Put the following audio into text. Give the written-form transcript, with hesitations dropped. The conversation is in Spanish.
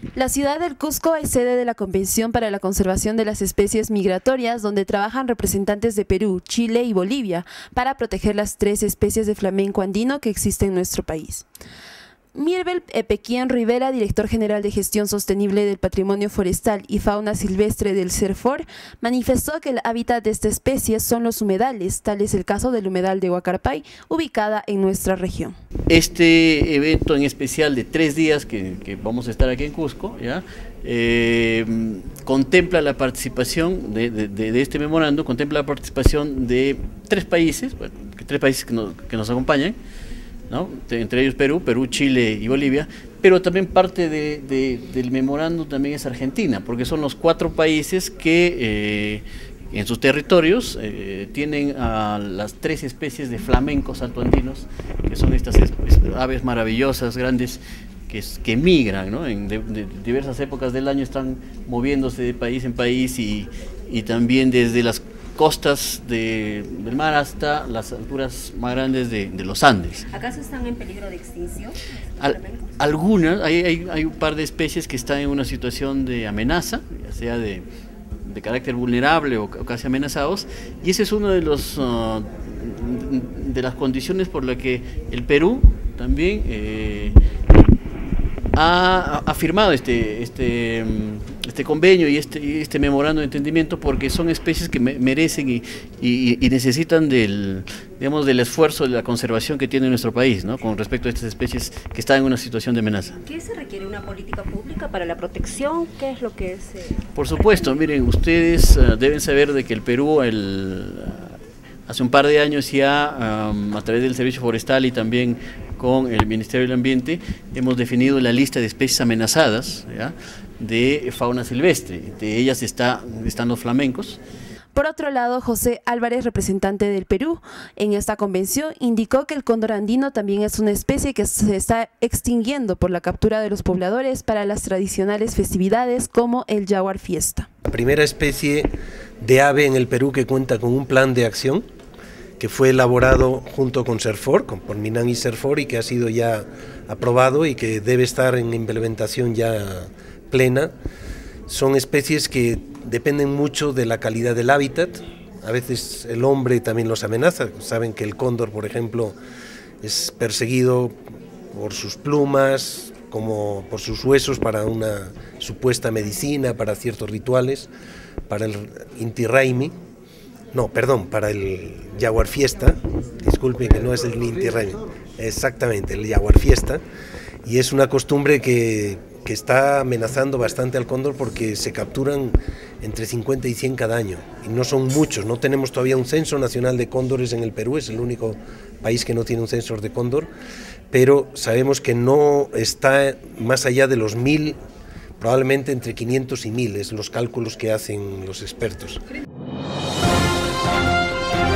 La ciudad del Cusco es sede de la Convención para la Conservación de las Especies Migratorias, donde trabajan representantes de Perú, Chile y Bolivia para proteger las 3 especies de flamenco andino que existen en nuestro país. Mirbel Epequién Rivera, director general de Gestión Sostenible del Patrimonio Forestal y Fauna Silvestre del CERFOR, manifestó que el hábitat de esta especie son los humedales, tal es el caso del humedal de Huacarpay, ubicada en nuestra región. Este evento en especial de 3 días que vamos a estar aquí en Cusco, ¿ya? Contempla la participación de este memorando, contempla la participación de 3 países, bueno, 3 países que nos acompañan, ¿no? Entre ellos Perú, Chile y Bolivia, pero también parte del memorando también es Argentina, porque son los 4 países que en sus territorios tienen a las 3 especies de flamencos altoandinos, que son estas aves maravillosas, grandes, que migran, ¿no? En diversas épocas del año están moviéndose de país en país y también desde las costas del mar hasta las alturas más grandes de los Andes. ¿Acaso están en peligro de extinción? Algunas, hay un par de especies que están en una situación de amenaza, ya sea de carácter vulnerable o casi amenazados, y ese es uno de las condiciones por la que el Perú también ha firmado este convenio y este memorando de entendimiento, porque son especies que merecen y necesitan del esfuerzo de la conservación que tiene nuestro país, ¿no? Con respecto a estas especies que están en una situación de amenaza. ¿Qué se requiere? ¿Una política pública para la protección? ¿Qué es lo que es? Por supuesto, miren, ustedes deben saber de que el Perú hace un par de años ya, a través del Servicio Forestal y también con el Ministerio del Ambiente, hemos definido la lista de especies amenazadas, ¿ya?, de fauna silvestre. Entre ellas están los flamencos. Por otro lado, José Álvarez, representante del Perú en esta convención, indicó que el cóndor andino también es una especie que se está extinguiendo por la captura de los pobladores para las tradicionales festividades como el Jaguar Fiesta. La primera especie de ave en el Perú que cuenta con un plan de acción que fue elaborado junto con CERFOR, por MINAM y CERFOR, y que ha sido ya aprobado y que debe estar en implementación ya plena. Son especies que dependen mucho de la calidad del hábitat. A veces el hombre también los amenaza. Saben que el cóndor, por ejemplo, es perseguido por sus plumas, como por sus huesos para una supuesta medicina, para ciertos rituales, para el Inti Raymi. No, perdón, para el Jaguar Fiesta, disculpen que no es el Inti Raymi, exactamente, el Jaguar Fiesta, y es una costumbre que está amenazando bastante al cóndor porque se capturan entre 50 y 100 cada año, y no son muchos. No tenemos todavía un censo nacional de cóndores en el Perú, es el único país que no tiene un censo de cóndor, pero sabemos que no está más allá de los 1000, probablemente entre 500 y 1000, es los cálculos que hacen los expertos.